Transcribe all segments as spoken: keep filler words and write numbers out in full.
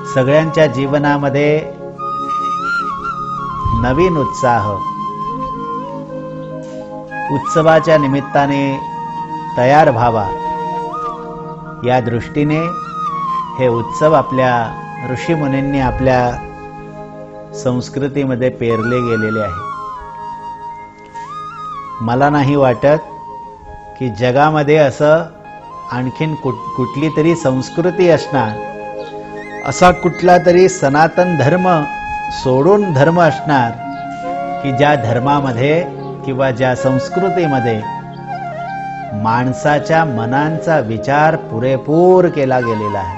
सगळ्यांच्या जीवनामध्ये नवीन उत्साह उत्सवाच्या निमित्ताने तयार व्हावा या दृष्टीने हे उत्सव आपल्या ऋषीमुनींनी आपल्या संस्कृतीमध्ये पेरले गेलेले आहे. मला नाही वाटत की जगामध्ये असं आणखीन कुठ कुठली तरी संस्कृती असणार, असा कुठला तरी सनातन धर्म सोडून धर्म असणार की ज्या धर्मामध्ये किंवा ज्या संस्कृतीमध्ये माणसाच्या मनांचा विचार पुरेपूर केला गेलेला आहे.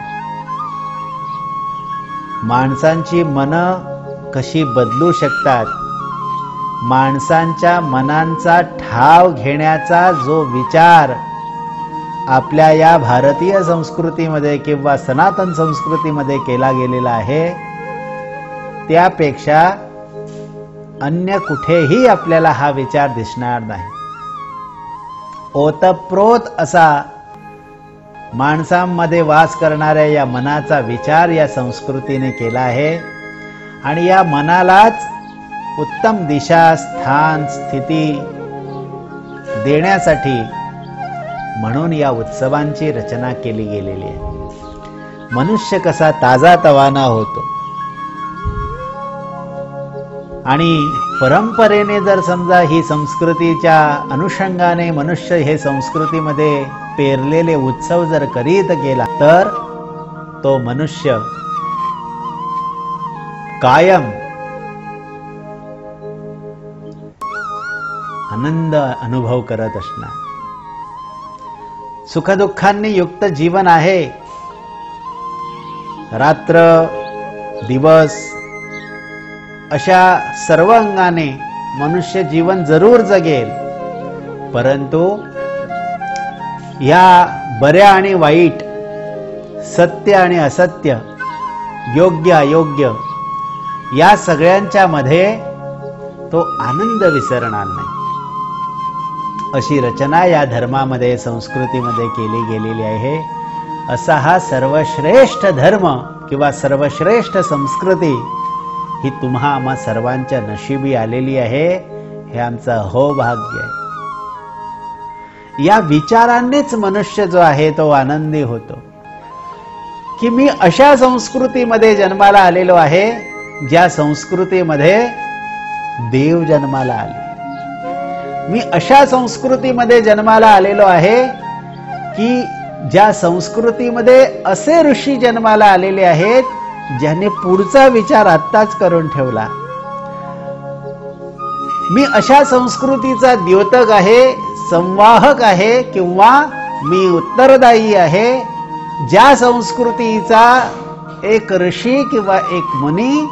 माणसांची मनं कशी बदलू शकतात, माणसांच्या मनांचा ठाव घेण्याचा जो विचार आपल्या या भारतीय संस्कृतीमध्ये किंवा सनातन संस्कृतीमध्ये केला गेलेला आहे, त्यापेक्षा अन्य कुठेही आपल्याला हा विचार दिसणार नाही. ओतप्रोत असा माणसांमध्ये वास करणाऱ्या या मनाचा विचार या संस्कृतीने केला आहे आणि या मनालाच उत्तम दिशा, स्थान, स्थिती देण्यासाठी म्हणून या उत्सवांची रचना केली गेलेली आहे. मनुष्य कसा ताजा तवाना होतो आणि परंपरेने जर समजा ही संस्कृतीच्या अनुषंगाने मनुष्य हे संस्कृतीमध्ये पेरलेले उत्सव जर करीत गेला तर तो मनुष्य कायम आनंद अनुभव करत असणार. सुखदुःखांनी युक्त जीवन आहे. रात्र दिवस अशा सर्व अंगाने मनुष्य जीवन जरूर जगेल, परंतु या बऱ्या आणि वाईट, सत्य आणि असत्य, योग्य अयोग्य या सगळ्यांच्या मध्ये तो आनंद विसरणार नाही. अशी रचना या धर्मामध्ये, संस्कृतीमध्ये केली गेलेली आहे. असा हा सर्वश्रेष्ठ धर्म किंवा सर्वश्रेष्ठ संस्कृती ही तुम्हा आम्हा सर्वांच्या नशिबी आलेली आहे. हे आमचं अहोभाग्य आहे. या विचारांनीच मनुष्य जो आहे तो आनंदी होतो की मी अशा संस्कृतीमध्ये जन्माला आलेलो आहे ज्या संस्कृतीमध्ये देव जन्माला आले. मी अशा संस्कृतीमध्ये जन्माला आलेलो आहे की ज्या संस्कृतीमध्ये असे ऋषी जन्माला आलेले आहेत ज्याने पुढचा विचार आत्ताच करून ठेवला. मी अशा संस्कृतीचा द्योतक आहे, संवाहक आहे किंवा मी उत्तरदायी आहे ज्या संस्कृतीचा एक ऋषी किंवा एक मुनी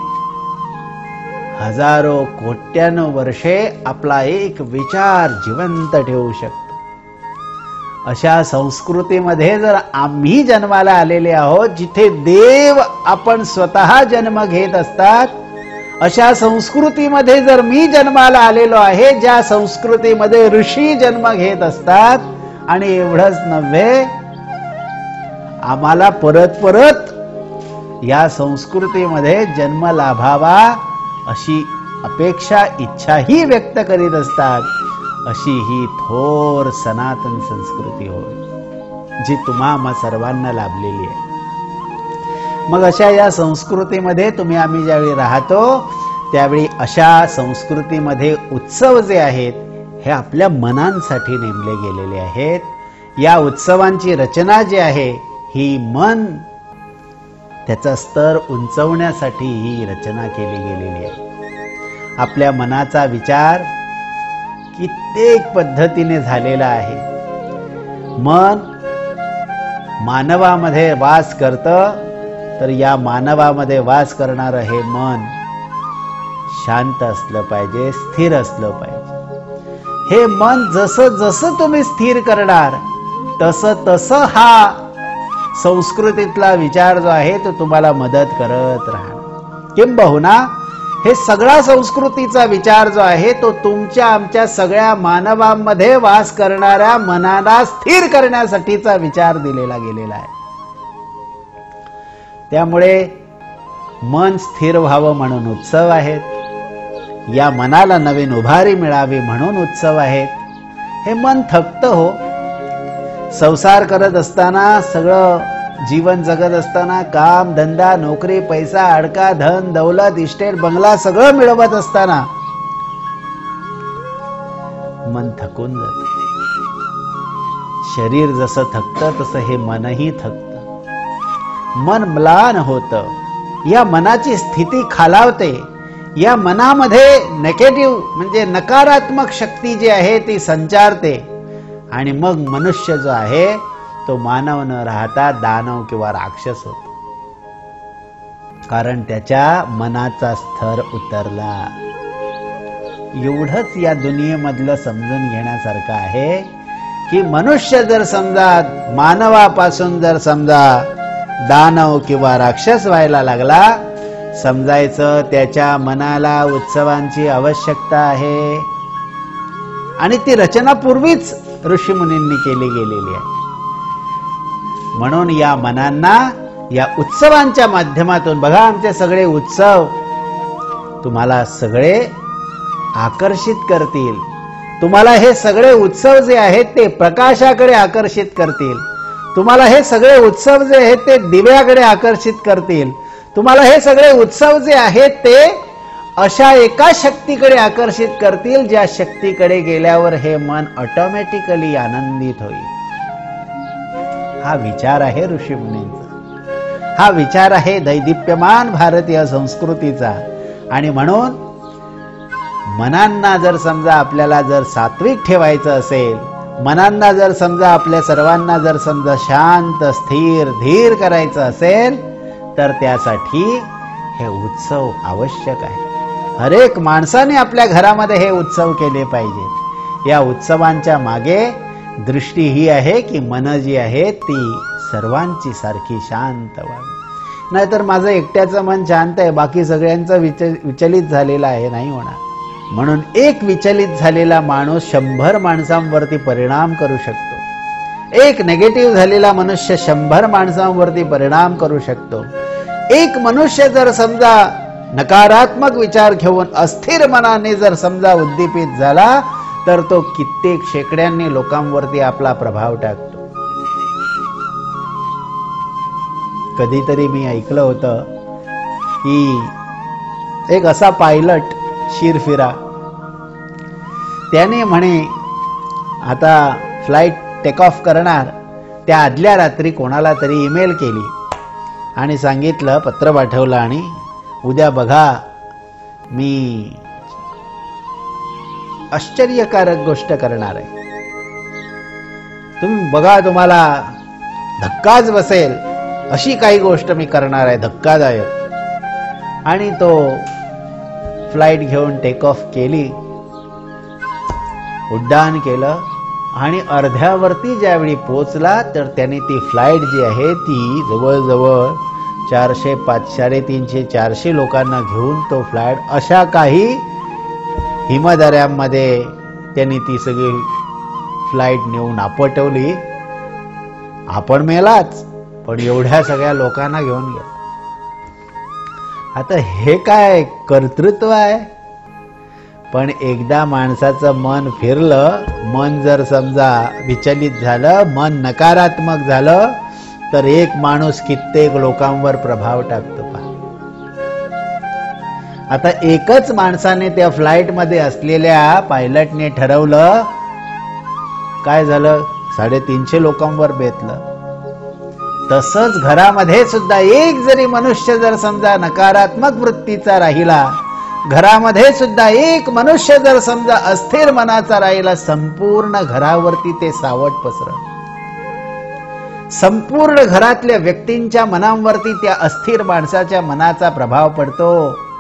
हजारो कोट्यानो वर्षे आपला एक विचार जिवंत ठेवू शकतो. अशा संस्कृतीमध्ये जर आम्ही जन्माला आलेले आहोत जिथे देव आपण स्वतः जन्म घेत असतात, अशा संस्कृतीमध्ये जर मी जन्माला आलेलो आहे ज्या संस्कृतीमध्ये ऋषी जन्म घेत असतात, आणि एवढंच नव्हे आम्हाला परत परत या संस्कृतीमध्ये जन्म लाभावा अशी अपेक्षा, इच्छाही व्यक्त करीत असतात, अशी ही थोर सनातन संस्कृती होय जी तुम्हा आम्हा सर्वांना लाभलेली आहे. मग अशा या संस्कृतीमध्ये तुम्ही आम्ही ज्यावेळी राहतो त्यावेळी अशा संस्कृतीमध्ये उत्सव जे आहेत हे आपल्या मनांसाठी नेमले गेलेले आहेत. या उत्सवांची रचना जी आहे ही मन त्याचा स्तर उंचवण्यासाठी ही रचना केली गेलेली आहे. आपल्या मनाचा विचार कित्येक पद्धतीने झालेला आहे. मन मानवामध्ये वास करतं, तर या मानवामध्ये वास करणारं हे मन शांत असलं पाहिजे, स्थिर असलं पाहिजे. हे मन जसं जसं तुम्ही स्थिर करणार तसं तसं हा संस्कृतीतला विचार जो आहे तो तुम्हाला मदत करत राहणार. किंबहुना हे सगळा संस्कृतीचा विचार जो आहे तो तुमच्या आमच्या सगळ्या मानवांमध्ये वास करणाऱ्या मनाला स्थिर करण्यासाठीचा विचार दिलेला गेलेला आहे. त्यामुळे मन स्थिर व्हावं म्हणून उत्सव आहेत, या मनाला नवीन उभारी मिळावी म्हणून उत्सव आहेत. हे मन थकतं हो. संसार करत असताना, सगळं जीवन जगत असताना, काम धंदा नोकरी पैसा अडका धन दौलत इस्टेट बंगला सगळं मिळवत असताना मन थकून जातं. शरीर जसं थकतं तसं हे मनही थकतं. मन म्लान होतं. या मनाची स्थिती खालावते. या मनामध्ये नेगेटिव्ह म्हणजे नकारात्मक शक्ती जी आहे ती संचारते आणि मग मनुष्य जो आहे तो मानव न राहता दानव किंवा राक्षस होतो. कारण त्याच्या मनाचा स्तर उतरला. एवढंच या दुनियेमधलं समजून घेण्यासारखं आहे की मनुष्य जर समजा मानवापासून जर समजा दानव किंवा राक्षस व्हायला लागला, समजायचं त्याच्या मनाला उत्सवांची आवश्यकता आहे आणि ती रचना पूर्वीच ऋषीमुनींनी केली गेलेली आहे. म्हणून या मनांना या उत्सवांच्या माध्यमातून, बघा आमचे सगळे उत्सव तुम्हाला सगळे आकर्षित करतील. तुम्हाला हे सगळे उत्सव जे आहेत ते प्रकाशाकडे आकर्षित करतील. तुम्हाला हे सगळे उत्सव जे आहेत ते दिव्याकडे आकर्षित करतील. तुम्हाला हे सगळे उत्सव जे आहेत ते अशा एका शक्तीकडे आकर्षित करतील ज्या शक्तीकडे गेल्यावर हे मन ऑटोमॅटिकली आनंदित होईल. हा विचार आहे ऋषीमुनींचा. हा विचार आहे दैदिप्यमान भारतीय संस्कृतीचा. आणि म्हणून मनांना जर समजा आपल्याला जर सात्विक ठेवायचं असेल, मनांना जर समजा आपल्या सर्वांना जर समजा शांत स्थिर धीर करायचं असेल, तर त्यासाठी हे उत्सव आवश्यक आहे. हरेक माणसाने आपल्या घरामध्ये हे उत्सव केले पाहिजेत. या उत्सवांच्या मागे दृष्टी ही आहे की मन जी आहे ती सर्वांची सारखी शांत व्हावी. नाहीतर माझं एकट्याचं मन शांत आहे, बाकी सगळ्यांचं विच विचलित झालेलं आहे, नाही होणार. म्हणून एक विचलित झालेला माणूस शंभर माणसांवरती परिणाम करू शकतो. एक नेगेटिव्ह झालेला मनुष्य शंभर माणसांवरती परिणाम करू शकतो. एक मनुष्य जर समजा नकारात्मक विचार घेऊन अस्थिर मनाने जर समजा उद्दीपित झाला तर तो कित्येक शेकड्यांनी लोकांवरती आपला प्रभाव टाकतो. कधीतरी मी ऐकलं होतं की एक असा पायलट शिरफिरा, त्याने म्हणे आता फ्लाईट टेक ऑफ करणार, त्या आदल्या रात्री कोणाला तरी ईमेल केली आणि सांगितलं, पत्र पाठवलं आणि उद्या बघा मी आश्चर्यकारक गोष्ट करणार आहे, तुम्ही बघा तुम्हाला धक्काच बसेल अशी काही गोष्ट मी करणार आहे धक्कादायक. आणि तो फ्लाईट घेऊन टेक ऑफ केली, उड्डाण केलं आणि अर्ध्यावरती ज्यावेळी पोचला तर त्याने ती फ्लाईट जी आहे ती जवळजवळ चारशे पाच साडेतीनशे चारशे लोकांना घेऊन तो फ्लाईट अशा काही हिमदऱ्यांमध्ये त्यांनी ती सगळी फ्लाईट नेऊन आपटवली. आपण मेलाच, पण एवढ्या सगळ्या लोकांना घेऊन गेला. आता हे काय कर्तृत्व आहे? पण एकदा माणसाचं मन फिरलं, मन जर समजा विचलित झालं, मन नकारात्मक झालं तर एक माणूस कित्येक लोकांवर प्रभाव टाकतो. पहा आता एकच माणसाने त्या फ्लाईट मध्ये असलेल्या पायलटने ठरवलं, काय झालं, साडेतीनशे लोकांवर बेतलं. तसंच घरामध्ये सुद्धा एक जरी मनुष्य जर समजा नकारात्मक वृत्तीचा राहिला, घरामध्ये सुद्धा एक मनुष्य जर समजा अस्थिर मनाचा राहिला, संपूर्ण घरावरती ते सावट पसरत. संपूर्ण घरातल्या व्यक्तींच्या मनांवरती त्या अस्थिर माणसाच्या मनाचा प्रभाव पडतो.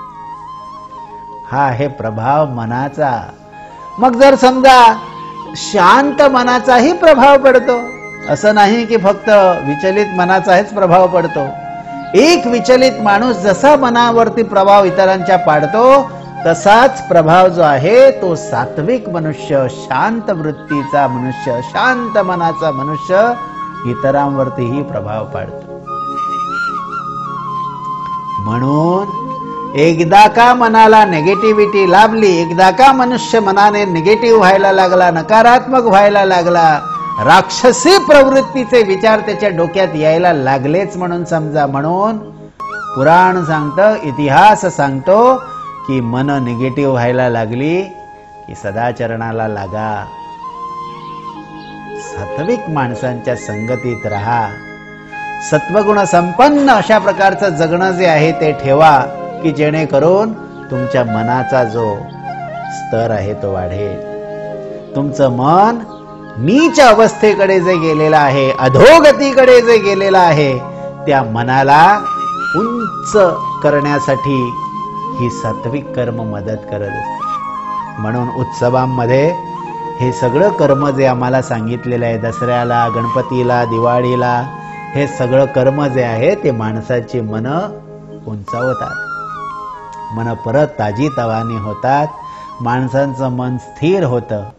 हा आहे प्रभाव मनाचा. मग जर समजा शांत मनाचाही प्रभाव पडतो, असं नाही की फक्त विचलित मनाचाच प्रभाव पडतो. एक विचलित माणूस जसा मनावरती प्रभाव इतरांच्या पाडतो तसाच प्रभाव जो आहे तो सात्विक मनुष्य, शांत वृत्तीचा मनुष्य, शांत मनाचा मनुष्य इतरांवरतीही प्रभाव पाडतो. म्हणून एकदा का मनाला नेगेटिव्हिटी लाभली, एकदा का मनुष्य मनाने निगेटिव्ह व्हायला लागला, नकारात्मक व्हायला लागला, राक्षसी प्रवृत्तीचे विचार त्याच्या डोक्यात यायला लागलेच म्हणून समजा. म्हणून पुराण सांगतं, इतिहास सांगतो की मन निगेटिव्ह व्हायला लागली की सदाचरणाला लागा, सात्विक माणसांच्या संगतीत राहा, सत्वगुण संपन्न अशा प्रकारचं जगणं जे आहे ते ठेवा की जेणेकरून तुमच्या मनाचा जो स्तर आहे तो वाढेल. तुमचं मन नीच अवस्थेकडे जे गेलेलं आहे, अधोगतीकडे जे गेलेलं आहे, त्या मनाला उंच करण्यासाठी ही सात्विक कर्म मदत करत असते. म्हणून उत्सवांमध्ये हे सगळं कर्म जे आम्हाला सांगितलेलं आहे, दसऱ्याला, गणपतीला, दिवाळीला, हे सगळं कर्म जे आहे ते माणसाची मन उंचावतात, मन परत ताजी तवानी होतात, माणसांचं मन स्थिर होतं.